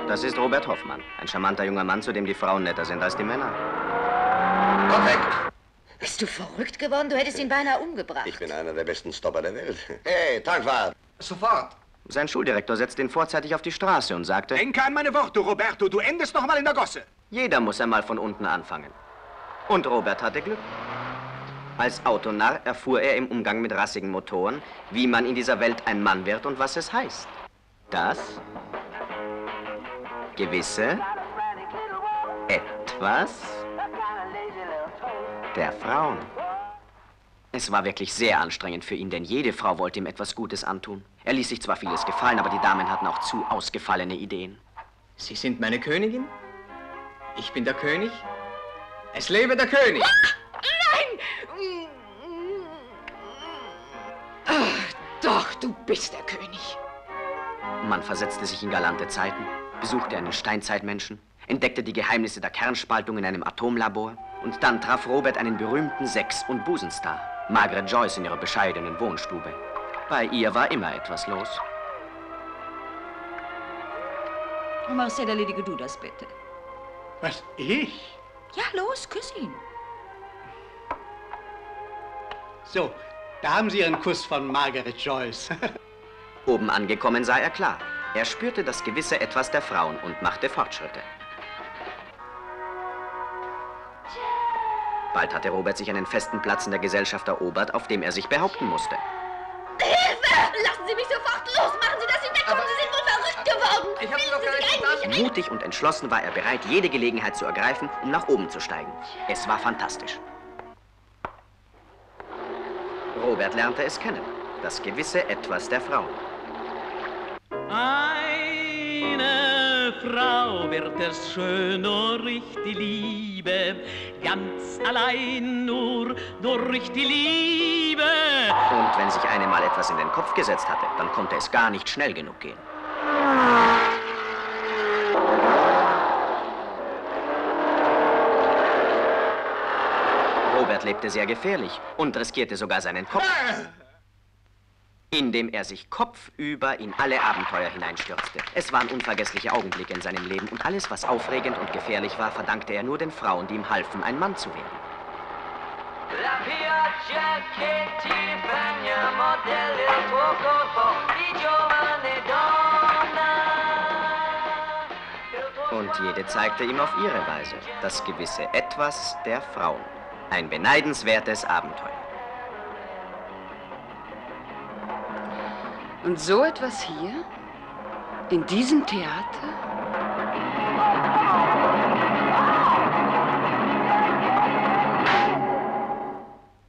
Das ist Robert Hoffmann. Ein charmanter junger Mann, zu dem die Frauen netter sind als die Männer. Komm weg! Bist du verrückt geworden? Du hättest ihn beinahe umgebracht. Ich bin einer der besten Stopper der Welt. Hey, Tankwart! Sofort. Sein Schuldirektor setzte ihn vorzeitig auf die Straße und sagte... Denke an meine Worte, Roberto. Du endest noch mal in der Gosse. Jeder muss einmal von unten anfangen. Und Robert hatte Glück. Als Autonarr erfuhr er im Umgang mit rassigen Motoren, wie man in dieser Welt ein Mann wird und was es heißt. Das gewisse Etwas der Frauen. Es war wirklich sehr anstrengend für ihn, denn jede Frau wollte ihm etwas Gutes antun. Er ließ sich zwar vieles gefallen, aber die Damen hatten auch zu ausgefallene Ideen. Sie sind meine Königin? Ich bin der König? Es lebe der König! Nein! Ach, doch, du bist der König. Man versetzte sich in galante Zeiten, besuchte einen Steinzeitmenschen, entdeckte die Geheimnisse der Kernspaltung in einem Atomlabor und dann traf Robert einen berühmten Sex- und Busenstar, Margaret Joyce, in ihrer bescheidenen Wohnstube. Bei ihr war immer etwas los. Marcel, erledige du das bitte. Was, ich? Ja, los, küss ihn. So, da haben Sie Ihren Kuss von Margaret Joyce. Oben angekommen sah er klar. Er spürte das gewisse Etwas der Frauen und machte Fortschritte. Bald hatte Robert sich einen festen Platz in der Gesellschaft erobert, auf dem er sich behaupten musste. Hilfe! Lassen Sie mich sofort los! Machen Sie, dass Sie wegkommen! Sie sind wohl verrückt geworden! Ich hab's doch gar nicht verstanden. Mutig und entschlossen war er bereit, jede Gelegenheit zu ergreifen, um nach oben zu steigen. Es war fantastisch. Robert lernte es kennen. Das gewisse Etwas der Frauen. Eine Frau wird es schön durch die Liebe, ganz allein nur durch die Liebe. Und wenn sich eine mal etwas in den Kopf gesetzt hatte, dann konnte es gar nicht schnell genug gehen. Robert lebte sehr gefährlich und riskierte sogar seinen Kopf, indem er sich kopfüber in alle Abenteuer hineinstürzte. Es waren unvergessliche Augenblicke in seinem Leben und alles, was aufregend und gefährlich war, verdankte er nur den Frauen, die ihm halfen, ein Mann zu werden. Und jede zeigte ihm auf ihre Weise das gewisse Etwas der Frauen. Ein beneidenswertes Abenteuer. Und so etwas hier? In diesem Theater?